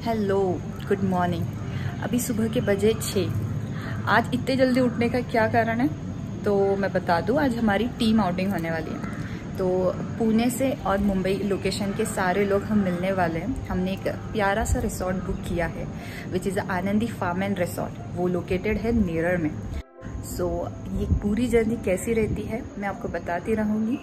Hello, good morning. अभी सुबह के बजे 6। आज इतने जल्दी उठने का क्या कारण है तो मैं बता दूं। आज हमारी टीम आउटिंग होने वाली है, तो पुणे से और मुंबई लोकेशन के सारे लोग हम मिलने वाले हैं। हमने एक प्यारा सा रिसोर्ट बुक किया है which is Anandi farm and resort. वो लोकेटेड है नेरर में। सो ये पूरी जर्नी कैसी रहती है मैं आपको बताती रहूँगी।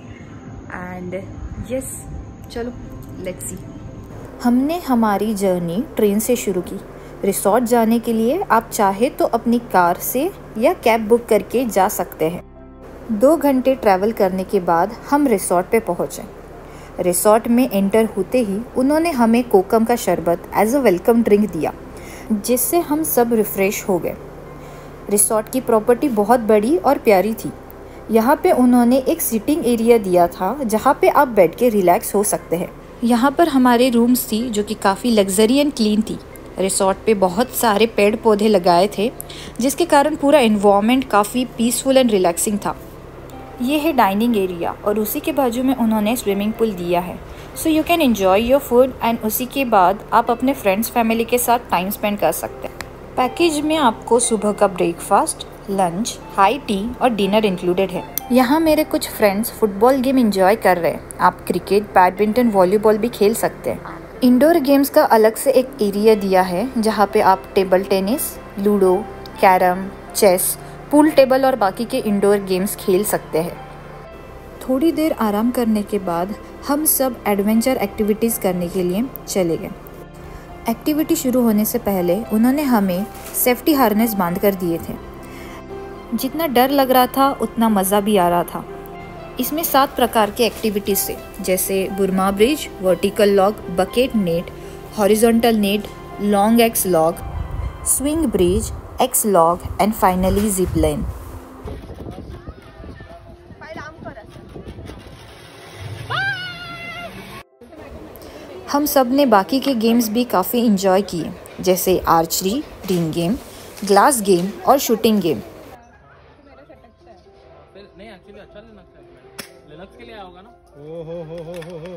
एंड यस, चलो लेट्स सी। हमने हमारी जर्नी ट्रेन से शुरू की। रिसोर्ट जाने के लिए आप चाहे तो अपनी कार से या कैब बुक करके जा सकते हैं। 2 घंटे ट्रैवल करने के बाद हम रिसोर्ट पे पहुँचे। रिसोर्ट में एंटर होते ही उन्होंने हमें कोकम का शरबत एज अ वेलकम ड्रिंक दिया, जिससे हम सब रिफ़्रेश हो गए। रिसोर्ट की प्रॉपर्टी बहुत बड़ी और प्यारी थी। यहाँ पे उन्होंने एक सिटिंग एरिया दिया था जहाँ पे आप बैठ के रिलैक्स हो सकते हैं। यहाँ पर हमारे रूम्स थी जो कि काफ़ी लग्जरी एंड क्लीन थी। रिसोर्ट पे बहुत सारे पेड़ पौधे लगाए थे जिसके कारण पूरा इन्वायरमेंट काफ़ी पीसफुल एंड रिलैक्सिंग था। ये है डाइनिंग एरिया और उसी के बाजू में उन्होंने स्विमिंग पूल दिया है, so you can enjoy your food and उसी के बाद आप अपने फ्रेंड्स फैमिली के साथ टाइम स्पेंड कर सकते हैं। पैकेज में आपको सुबह का ब्रेकफास्ट, लंच, हाई टी और डिनर इंक्लूडेड है। यहाँ मेरे कुछ फ्रेंड्स फुटबॉल गेम एंजॉय कर रहे हैं। आप क्रिकेट, बैडमिंटन, वॉलीबॉल भी खेल सकते हैं। इंडोर गेम्स का अलग से एक एरिया दिया है जहाँ पे आप table tennis, ludo, carrom, chess, pool table और बाकी के इंडोर गेम्स खेल सकते हैं। थोड़ी देर आराम करने के बाद हम सब एडवेंचर एक्टिविटीज़ करने के लिए चले गए। एक्टिविटी शुरू होने से पहले उन्होंने हमें सेफ्टी हार्नेस बांध कर दिए थे। जितना डर लग रहा था उतना मज़ा भी आ रहा था। इसमें 7 प्रकार के एक्टिविटीज़ थे, जैसे Burma bridge, vertical log, bucket net, horizontal net, long X log, swing bridge, X log and finally zip line. हम सब ने बाकी के गेम्स भी काफ़ी इंजॉय किए, जैसे archery, ring game, glass game और शूटिंग गेम। नहीं एक्चुअली अच्छा लिनक्स के लिए आया होगा ना। हो।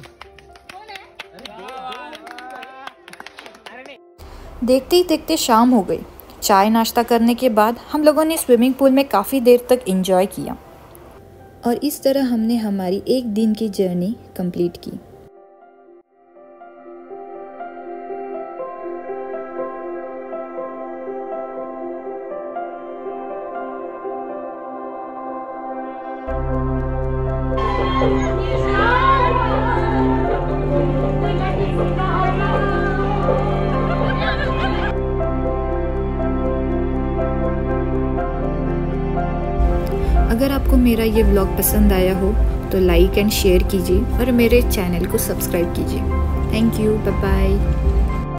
देखते ही देखते शाम हो गई। चाय नाश्ता करने के बाद हम लोगों ने स्विमिंग पूल में काफ़ी देर तक एंजॉय किया और इस तरह हमने हमारी एक दिन की जर्नी कंप्लीट की। अगर आपको मेरा ये व्लॉग पसंद आया हो तो लाइक एंड शेयर कीजिए और मेरे चैनल को सब्सक्राइब कीजिए। Thank you, bye bye.